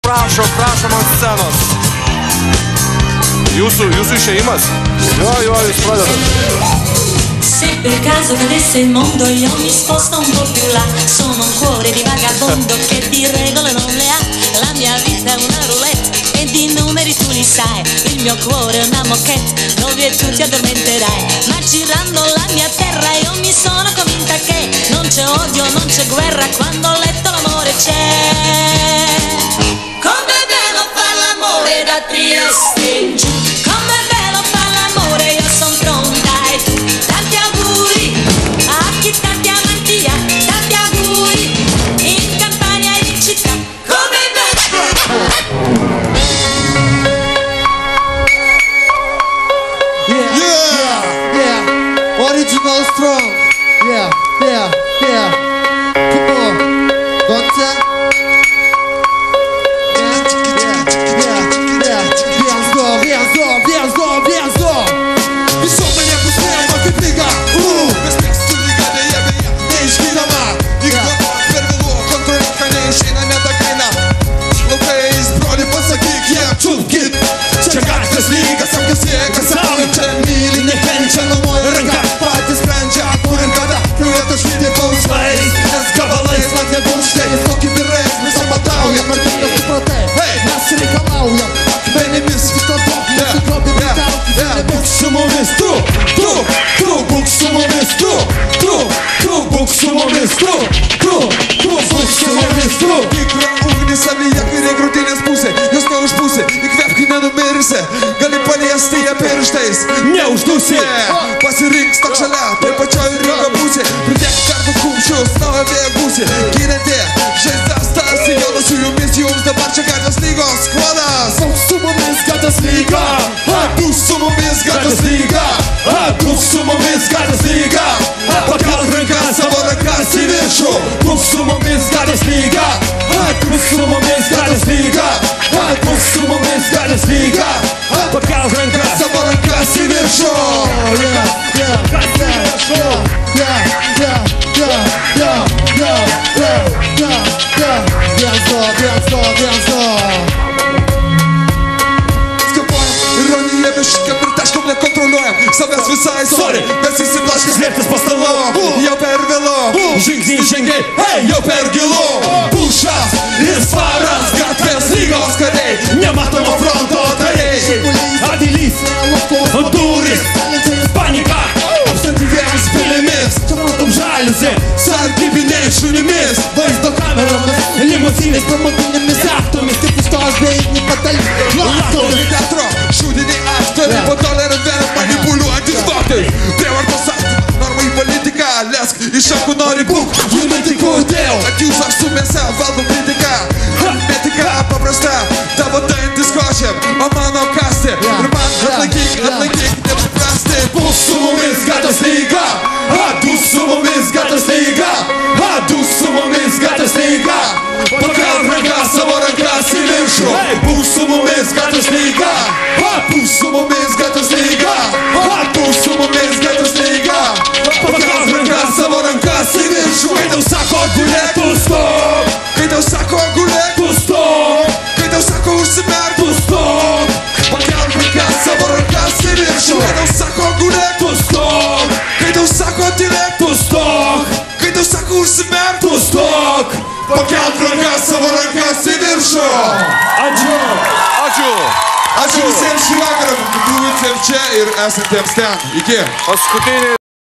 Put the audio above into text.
prašom ant scenos. Jūsų išėjimas? Jo, jūs pradedat. Se per caso cadesse il mondo io mi sposto un po' più là. Sono un cuore di vagabondo che di regole non le ha. La mia vita è una roulette e di numeri tu li sai. Il mio cuore è una moquette dove tu ti addormenterai. Ma girando la mia terra io mi sono convinta che non c'è odio, non c'è guerra, quando ho letto l'amore c'è. Come bello fa l'amore da Trieste in giù. Come bello fa l'amore, io son pronta e tu. Tanti auguri a chi tanti amanti ha. Tanti auguri in campagna e in città. Come bello. Original strong. Yeah. Come on. Don't Visų mane pusėjama kaip lyga. Mes mėgstų lygą, dėja neišgydama. Ignoruok per vėluo, kontroliuok, ką neišeina, nedakaina. Laukais, broli, pasakyk, jie čiulkit. Čia gatvės lyga, sam kas jėga savo. Čia myli, nekenčia, numoja ranka. Patys sprendžia, kur ir kada. Kliuėt aš vidė bausmais, nes gabalais man nebūštais. Tokį birais, mes amataujam, ar tik nesupratai. Mes reikalaujam, akmenimis vis labiau. Būk su mumis, tu būk su mumis, tu būk su mumis, tu būk su mumis, tu. Tikra ugnį savyje, kairė grūtinės pusė, jos neužpūsė, įkvėpk nenumirsi, gali paliesti ją pirštais, neuždusi. Pasirink stok šalia, tai pačioj rinko pusė, pridėk kartu kumščius, nauja vėja gūsi, ginantė, žaizdas tarsi jaunas su jumis, jums dabar čia gatvės lygos skvadas. Būk su mumis, gatvės lyga, būk su mumis, gatvės lyga, būk su mumis, gatvės lyga, pakelk rankas, savo rankas į viršų, būk su mumis, gatvės lyga, būk su mumis, gatvės lyga, būk su mumis, gatvės lyga, pakelk rankas, savo rankas į viršų. Ironija viška ir taškom nekontroliuojam. Savęs visai sorry, mes įsiblaškis lieptis po stalu. Jau per vėlu, žingsnį žengiai, jau per gilu. Pušas ir svaras, gatvės lygos kariai, nematomo fronto kariai. Avilys, duris, panika, apstantyvėms pilimis. Matom žaliusi, sargybiniai šunimis. Vaizdo kameromis, limuzinės pramoginėmis aktomis. Kaip pustos beigni patalpės laktomis. Teatro, šūdiniai aktoriai, po tolerant vėliau manipuliuojantis dotai. Prievartos aktų, normai politika, lesk iš akų nori būk. Junanti kodėl, at jūs aš su mėse valdom kritiką. Metika paprasta, tavo dantis košiam, o mano kasti. Ir man atlaikyk, nepriprasti. Būk su mumis, gatvės lyga, būk su mumis, gatvės lyga, būk su mumis, gatvės lyga. Pakelk rankas, savo rankas į viršų. Būk su mumis, gatvės lyga, būk su mumis, gatvės lyga, būk su mumis, gatvės lyga. Pakelk rankas, savo rankas į viršų. Kai tau sako gulėk, tu stok. Kai tau sako gulėk, tu stok. Kai tau sako užsimerk, tu stok. Pakelk rankas, savo rankas į viršų. Kai tau sako gulėk, tu stok. Kai tau sako tylėk, tu stok. Kai tau sako užsimerk, tu stok. Pakelk rankas, savo rankas į viršų. Ačiū. Ačiū visiems šį vakarą, buvusiems čia ir esantiems ten. Iki. Paskutinį